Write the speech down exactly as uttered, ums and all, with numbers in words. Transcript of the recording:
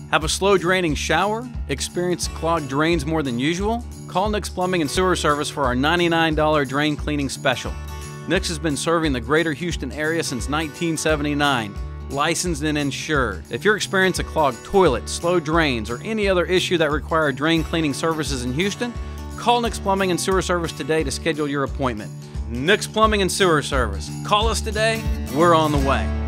Have a slow draining shower? Experience clogged drains more than usual? Call Nick's Plumbing and Sewer Service for our ninety-nine dollar drain cleaning special. Nick's has been serving the greater Houston area since nineteen seventy-nine. Licensed and insured. If you're experiencing a clogged toilet, slow drains, or any other issue that require drain cleaning services in Houston, call Nick's Plumbing and Sewer Service today to schedule your appointment. Nick's Plumbing and Sewer Service. Call us today. We're on the way.